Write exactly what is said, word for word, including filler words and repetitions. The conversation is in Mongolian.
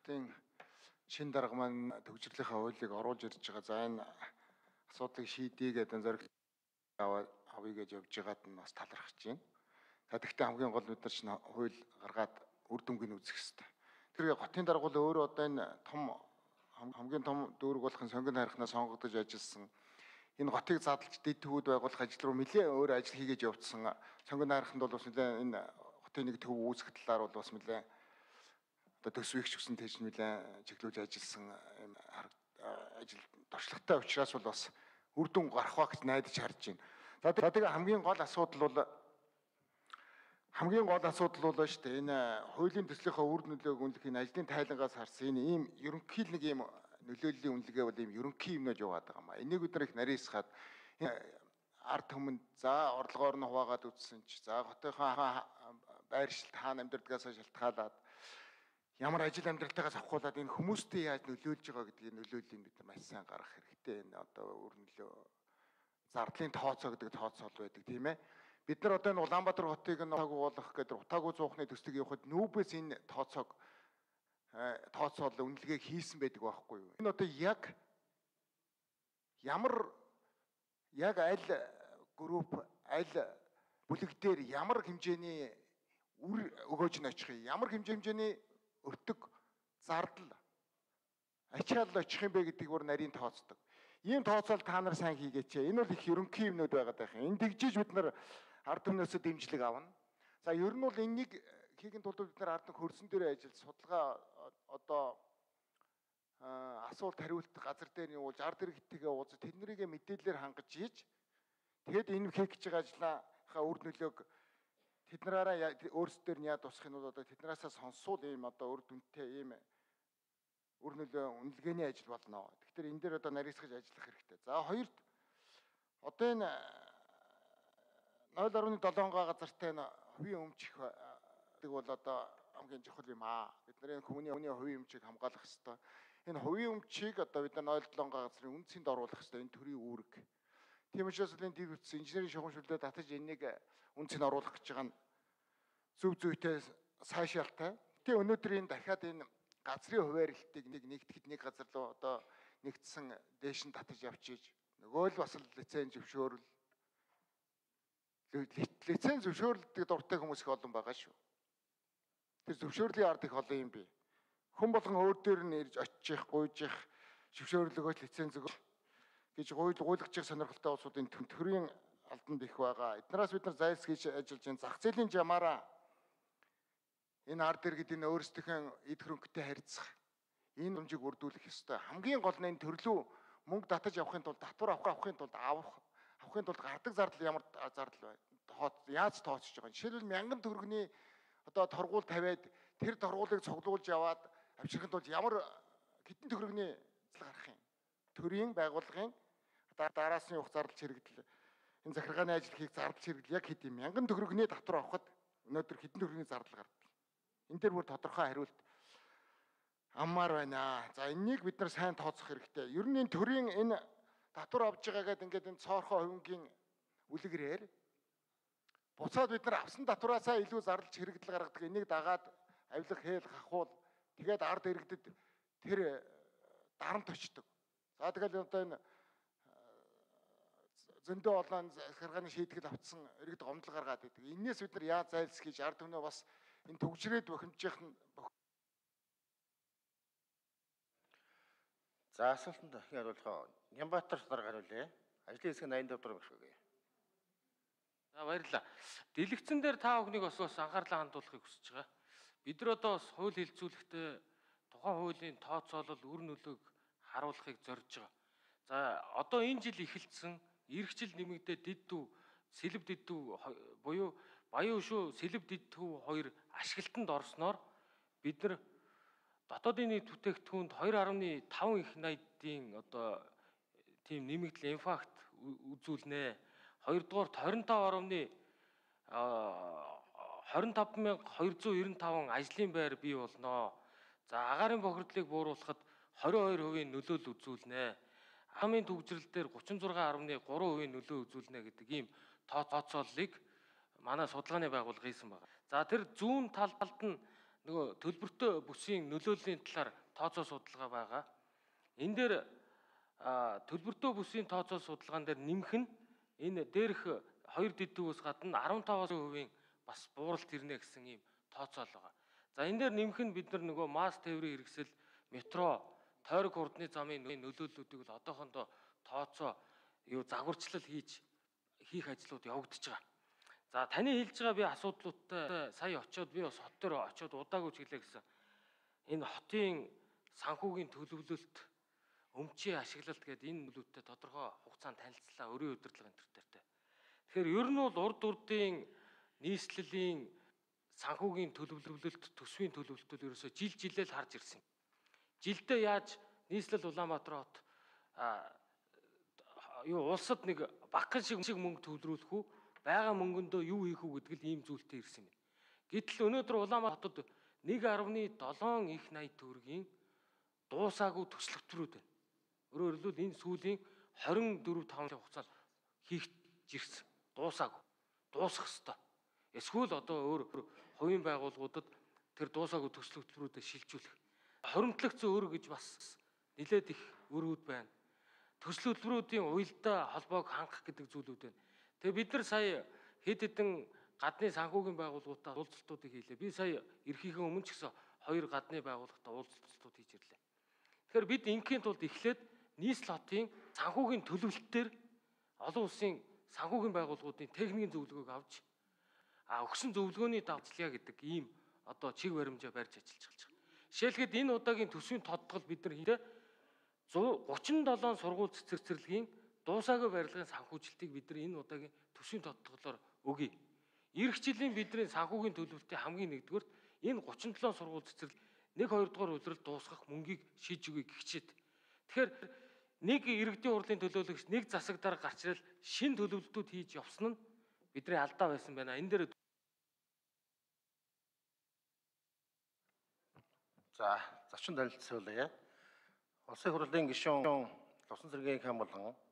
хотын шин дарга маань төгжрөлийнхаа хуулийг оруулж ирж байгаа. За энэ асуудлыг шийдэе гэдэг зориг авъя гэж явж байгаад нь бас талархаж байна. За тэгвэл хамгийн гол бид нар чинь хууль гаргаад үр дүнг нь үзэх хэрэгтэй. Тэр хотын даргуул өөрөө одоо энэ том хамгийн том дүүрэг болохын сонгон хайрхнаа сонгогдож ажилласан энэ готыг задлж дэд төвүүд байгуулах ажил руу нэлээд өөр ажил хийгээд явуулсан. Сонгон хайрханд бол бас нэлээд энэ хотын нэг төв үүсгэх талаар бол бас нэлээд одоо төсвийг ч гэсэн тэгж нэлээд чиглүүлж ажилласан юм ажил туршлагатай учраас бол бас үр дүн гарах ба гэж найдаж харж байна. За тэгээ хамгийн гол асуудал бол хамгийн гол асуудал бол шүү дээ. Энэ хуулийн төслийнхөө үр нөлөөг үнэлэх энэ ажлын тайлангаас харсан энэ ийм ерөнхий нэг ийм нөлөөллийн үнэлгээ бол ийм ерөнхий юмнууд яваад байгаа юм а. Энийг бид нар их нарийсгаад ард түмэнд за орлогоор нь хуваагаад үтсэн ч за хотынхаа байршилд хаана амьдардгаас шалтгаалаад ямар ажил амьдралтайгаас авахуулаад энэ хүмүүстээ яаж нөлөөлж байгаа гэдгийг нөлөөллийг бид нар маш сайн гаргах хэрэгтэй. Энэ одоо үр нөлөө зардлын тооцоо гэдэг тооцоол байдаг тийм ээ. Бид нар одоо энэ Улаанбаатар хотыг нь утаагүй болох гэдэг утаагүй зуухны төслийг явахад нүүбээс энэ тооцоог тооцоол үнэлгээг хийсэн байдаг байхгүй юу? Энэ одоо яг ямар яг аль групп аль бүлэг дээр ямар хэмжээний үр өгөөж нь очих юм, ямар хэмжээний өртөг зардал ачаал очих юм бэ гэдгийг бүр нарийн тооцдог. Ийм тооцоол та нар сайн хийгээч. Энэ бол их ерөнхий юмнууд байгаа даа. Энд тэгжиж бид нар ард түмнөөсөө дэмжлэг авна. За ер нь бол энэнийг хийхин тулд бид нар ард түмэн хөрсөн дээрээ ажиллаж судалгаа одоо асуулт хариулт газар дээр нь уулж ард иргэдтэйгээ уулзаж тэднэрийгээ мэдээлэлээр хангаж ийж тэгэд энэ хийх гэж байгаа ажлынхаа үр нөлөөг тэднэраараа өөрсдөр нь яа тусах нь бол одоо тэднээсээ сонсвол ийм одоо үр дүнтэй ийм үр нөлөө үнэлгээний ажил болно. Тэгэхээр энэ дээр одоо нарийсгаж ажиллах хэрэгтэй. За хоёрт одоо энэ нуль гаруй долоон газартай энэ хувийн өмчих гэдэг бол одоо хамгийн чухал юм аа. Бид нарын хүмүүний хувийн өмчийг хамгаалах хэрэгтэй. Энэ хувийн өмчийг одоо бид нар нуль долоон газрын үндсэнд оруулах хэрэгтэй. Энэ төрийн үүрэг. Тийм учраас энэ дэв үтс инженерийн шугамшилтад татаж энийг үндсэнд оруулах гэж байгаа нь зөв зүйтэй сайшаалтай. Тэгээ өнөөдөр энэ дахиад энэ газрын хуваарлтыг нэг нэгтгэхэд нэг газар руу одоо нэгдсэн дээш нь татаж явчихж нөгөө л бас лиценз зөвшөөрөл лиценз зөвшөөрлөдөг дуртай хүмүүс их олон байгаа шүү. Тэр зөвшөөрлийн ард их олон юм би. Хүн болгон өөр дээр нь ирж очих, гуйж их зөвшөөрлөгөөч лиценз өгөх гэж гуйл гуйлагч сонирхолтой улсуудын төрийн алданд их байгаа. Эднээс бид нар зайлсхийж ажиллаж энэ зах зээлийн жамаараа энэ ард иргэд энэ өөрсдийнхөө эд хөрөнгөтэй харьцах энэ хэмжээг үрдүүлэх ёстой. Хамгийн гол нь энэ төрлөө мөнгө татаж авахын тулд татвар авах авахын тулд авах авахын тулд гардаг зардал ямар зардал бай. Яаж тооцож байгаа. Жишээлбэл мянган төгрөгийн одоо торгуул тавиад тэр торгуулийг цуглуулж яваад авчрахын тулд ямар хэдэн төгрөгийн зардал гарах юм. Төрийн байгууллагын дараас нь явах зардал чирэгдэл энэ захиргааны ажил хийх зардал чирэгдэл яг хэд юм. Мянган төгрөгийн татвар авахад өнөөдөр хэдэн төгрөгийн зардал гардаг. Энэ дээр бүр тодорхой хариулт аммаар байна. За энэнийг бид нар сайн тооцох хэрэгтэй. Ер нь энэ төрийн энэ татвар авж байгаа гэдэг ингээд энэ цоорхоо хувингийн үлгэрээр буцаад бид нар авсан татвараасаа илүү зардал чирэгдэл гаргадаг. Энийг дагаад авилах хээл хахуул тэгээд ард иргэдэд тэр дарамт очдог. За тэгэл одоо энэ зөндөө олон захиргааны шийтгэл авцсан иргэд гомдол гаргаад байдаг. Энээс бид нар яаж зайлсхийж ард түмнээ бас энэ төгжрээд бохимжих нь За асуултанд дахин хариулах. Нямбатар дарга хариулъя. Ажлын хэсэг нь восемьдесят дахь өгье. За баярлалаа. Дэлгэцэн дээр та бүхнийг бас бас анхаарлаа хандуулахыг хүсэж байгаа. Бид нар одоо бас хууль хэлцүүлэхдээ тухайн хуулийн тооцоолол үр нөлөөг харуулахыг зорж байгаа. За одоо энэ жил эхэлсэн эх жил нэмэгдээ дид төв, сэлэв дид төв буюу Баян шүү сэлэв дид төв хоёр ашиглалтанд орсноор бид нар дотоодын нийт бүтээгдэхүүнд two point five их найдын одоо тийм нэмэгдэл инфакт үзүүлнэ. Хоёрдугаар twenty-five twenty-five thousand two hundred ninety-five ажлын байр бий болно. За агаарын бохирдлыг бууруулахад twenty-two percent нөлөөлөл үзүүлнэ. Амын төвжрэл дээр thirty-six point three percent нөлөө үзүүлнэ гэдэг ийм тооцооллыг манай судалгааны байгууллага хийсэн байна. За тэр зүүн талд нь нөгөө төлбөртэй бүсийн нөлөөллийн талаар тооцоо судалгаа байгаа. Энэ дээр а, төлбөртэй бүсийн тооцоо судалгаан дээр нэмэх нь энэ дээрх хоёр дэдүүгээс гадна арван таваас хувийн бас бууралт ирнэ гэсэн ийм тооцоол байгаа. За энэ дээр нэмэх нь бид нар нөгөө масс тээврийн хэрэгсэл, метро, тойрог хурдны замын нөлөөллүүдийг л одоохондоо тооцоо юу загварчлал хийж хийх ажлууд явагдаж байгаа. За таны хэлж байгаа би асуудлуудтай сая очиод би бас хот дээр очиод удаагүй ч гэлээ гэсэн. Энэ хотын санхүүгийн төлөвлөлт, өмчийн ашиглалт гэдэг энэ нөлөөтэй тодорхой хугацаанд танилцлаа өрийн удирдлага энэ төртэй. Тэгэхээр ер нь бол урд урдын нийслэлийн санхүүгийн төлөвлөлт, төсвийн төлөвлөлтүүд ерөөсөө жил жилээр харж ирсэн. Жилдээ яаж нийслэл Улаанбаатар хот юу улсад нэг багхан шиг шиг мөнгө төвлөрүүлэх үү, байгаа мөнгөндөө юу хийх үү гэдэг л ийм зүйлтэй ирсэн юм. Гэтэл өнөөдөр Улаанбаатар хотод нэг арван долоо их найд төгрөгийн дуусаагүй төсөлтөрүүд байна. Өөрөөр хэлбэл энэ сүүлийн хорин дөрөв таван хугацаанд хийх жирсэн. Дуусаагүй. Дуусах ёстой. Эсвэл одоо өөр хувийн байгууллагуудад тэр дуусаагүй төсөлтөрүүдэд шилжүүлэх. Хоримтлагцсан өөр гэж бас нэлээд их өрөөд байна. Төсөл хөтөлбөрүүдийн уялдаа холбоог хангах гэдэг зүйлүүд байна. Тэгээ бид нар сая хэд хэдэн гадны санхүүгийн байгууллагуудаа уулзалтуудыг хийлээ. Би сая эрхийнхээ өмнө ч гэсэн хоёр гадны байгууллагатай уулзалтууд хийж ирлээ. Тэгэхээр бид ингийн тулд эхлээд нийслэл хотын санхүүгийн төлөвлөлтөөр олон улсын санхүүгийн байгууллагуудын техникийн зөвлөгөөг авч а өгсөн зөвлөгөөний давталъя гэдэг ийм одоо чиг баримжаа барьж ажиллаж байгаа. Жишээлхэд энэ удаагийн төсвийн тодтгол бид нар хийхдээ гучин долоо сургууль цэцэрлэгийн дуусаагүй барилгын санхүүжилтийг бид нар энэ удаагийн төсвийн тодтголоор өгье. Ирэх жилийн бидний санхүүгийн төлөвлөлтийн хамгийн нэгдүгээр энэ гучин долоо сургууль цэцэрлэг нэг хоёр дугаар улирал дуусгах мөнгийг шийдж өгье гихчээд. Тэгэхээр нэг иргэдийн хурлын төлөөлөгч нэг засаг дарга гарч ирэл шин төлөвлөлтүүд хийж явсан нь бидний алдаа байсан байна. Энэ дээр За, зочин танилцуулъя. Улсын хурлын гишүүн Лувсан цэргийн хан болон